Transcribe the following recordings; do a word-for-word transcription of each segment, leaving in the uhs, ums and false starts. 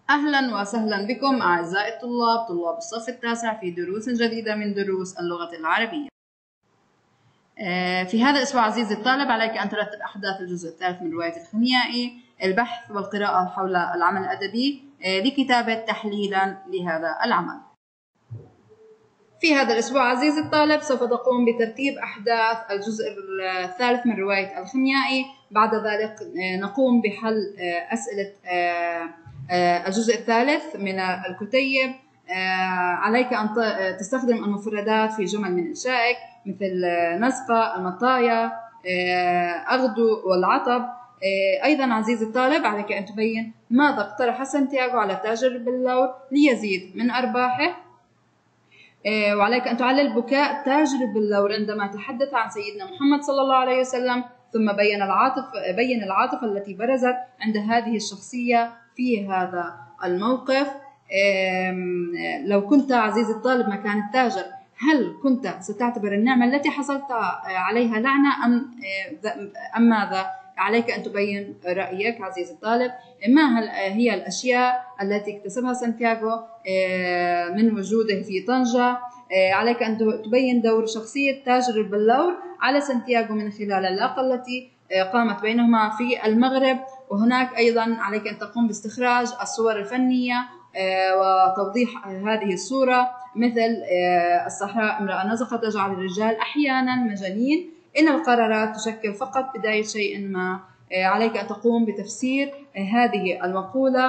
أهلا وسهلا بكم أعزائي الطلاب طلاب الصف التاسع في دروس جديدة من دروس اللغة العربية. في هذا الأسبوع عزيزي الطالب عليك أن ترتب أحداث الجزء الثالث من رواية الخيميائي، البحث والقراءة حول العمل الأدبي لكتابة تحليلا لهذا العمل. في هذا الأسبوع عزيزي الطالب سوف تقوم بترتيب أحداث الجزء الثالث من رواية الخيميائي، بعد ذلك نقوم بحل أسئلة الجزء الثالث من الكتيب. عليك أن تستخدم المفردات في جمل من إنشائك مثل نسقة، المطايا، أغدو والعطب. أيضا عزيزي الطالب عليك أن تبين ماذا اقترح سانتياغو على تاجر باللور ليزيد من أرباحه، وعليك أن تعلل بكاء تاجر باللور عندما تحدث عن سيدنا محمد صلى الله عليه وسلم، ثم بين العاطف بين العاطفة التي برزت عند هذه الشخصية في هذا الموقف. لو كنت عزيزي الطالب مكان التاجر، هل كنت ستعتبر النعمة التي حصلت عليها لعنة أم أم ماذا؟ عليك أن تبين رأيك عزيزي الطالب. ما هي الأشياء التي اكتسبها سانتياغو من وجوده في طنجة؟ عليك أن تبين دور شخصية تاجر باللور على سانتياغو من خلال العلاقة التي قامت بينهما في المغرب. وهناك أيضا عليك أن تقوم باستخراج الصور الفنية وتوضيح هذه الصورة، مثل الصحراء امرأة نزقة تجعل الرجال أحيانا مجانين، إن القرارات تشكل فقط بداية شيء ما. عليك أن تقوم بتفسير هذه المقولة.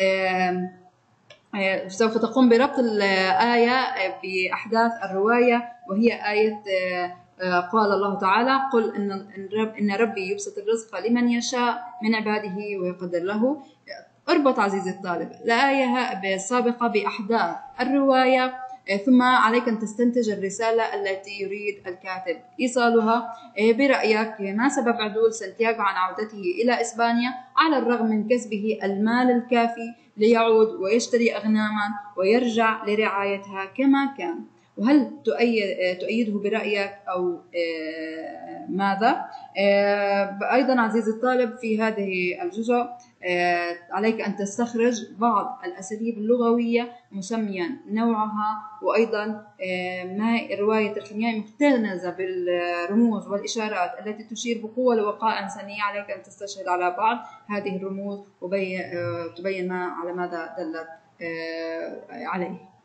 سوف تقوم بربط الآية بأحداث الرواية، وهي آية قال الله تعالى: قل إن رب إن ربي يبسط الرزق لمن يشاء من عباده ويقدر له. اربط عزيزي الطالب الآية السابقة بأحداث الرواية، ثم عليك أن تستنتج الرسالة التي يريد الكاتب إيصالها. برأيك ما سبب عدول سانتياغو عن عودته إلى إسبانيا على الرغم من كسبه المال الكافي ليعود ويشتري أغناما ويرجع لرعايتها كما كان؟ وهل تؤيده برأيك أو ماذا؟ أيضا عزيزي الطالب في هذه الجزء عليك أن تستخرج بعض الأساليب اللغوية مسميا نوعها، وأيضا ما رواية الخيميائي مكتنزة بالرموز والإشارات التي تشير بقوة لوقائع إنسانية. عليك أن تستشهد على بعض هذه الرموز وتبين ما على ماذا دلت عليه.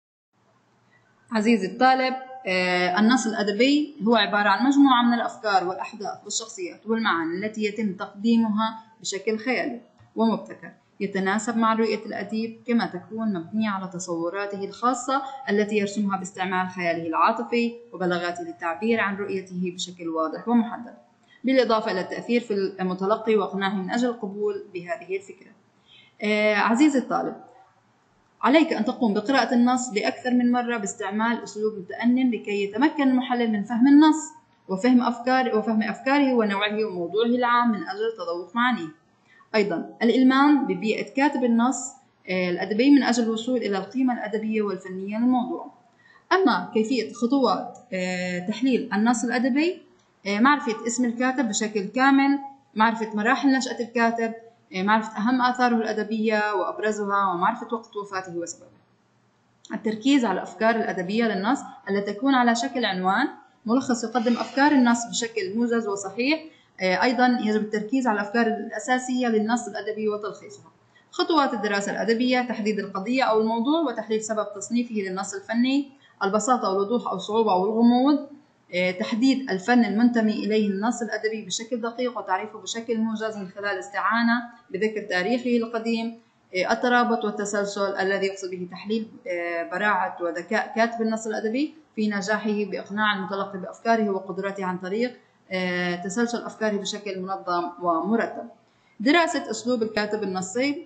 عزيزي الطالب، النص الأدبي هو عبارة عن مجموعة من الأفكار والأحداث والشخصيات والمعاني التي يتم تقديمها بشكل خيالي ومبتكر يتناسب مع رؤية الأديب، كما تكون مبنية على تصوراته الخاصة التي يرسمها باستعمال خياله العاطفي وبلاغاته للتعبير عن رؤيته بشكل واضح ومحدد، بالإضافة إلى التأثير في المتلقي وإقناعه من أجل القبول بهذه الفكرة. عزيزي الطالب، عليك أن تقوم بقراءة النص لأكثر من مرة باستعمال أسلوب متأنٍ لكي يتمكن المحلل من فهم النص وفهم أفكار وفهم أفكاره ونوعه وموضوعه العام من أجل تذوق معانيه. أيضا الإلمام ببيئة كاتب النص الأدبي من أجل الوصول إلى القيمة الأدبية والفنية للموضوع. أما كيفية خطوات تحليل النص الأدبي: معرفة اسم الكاتب بشكل كامل، معرفة مراحل نشأة الكاتب، معرفة أهم آثاره الأدبية وأبرزها، ومعرفة وقت وفاته وسببه. التركيز على الأفكار الأدبية للنص التي تكون على شكل عنوان ملخص يقدم أفكار النص بشكل موجز وصحيح. أيضا يجب التركيز على الأفكار الأساسية للنص الأدبي وتلخيصها. خطوات الدراسة الأدبية: تحديد القضية أو الموضوع وتحليل سبب تصنيفه للنص الفني، البساطة والوضوح أو الصعوبة أو الغموض، تحديد الفن المنتمي إليه النص الأدبي بشكل دقيق وتعريفه بشكل موجز من خلال الاستعانة بذكر تاريخه القديم، الترابط والتسلسل الذي يقصد به تحليل براعة وذكاء كاتب النص الأدبي في نجاحه بإقناع المتلقي بأفكاره وقدراته عن طريق تسلسل أفكاره بشكل منظم ومرتب. دراسة أسلوب الكاتب النصي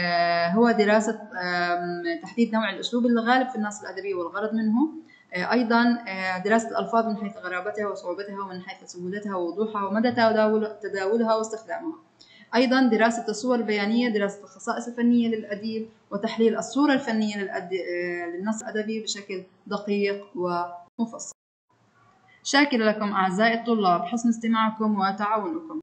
هو دراسة تحديد نوع الأسلوب الغالب في النص الأدبي والغرض منه. أيضا دراسة الألفاظ من حيث غرابتها وصعوبتها ومن حيث سهولتها ووضوحها ومدى تداولها واستخدامها. أيضا دراسة الصور البيانية، دراسة الخصائص الفنية للأديب وتحليل الصورة الفنية للنص الأدبي بشكل دقيق ومفصل. شاكر لكم أعزائي الطلاب حسن استماعكم وتعاونكم.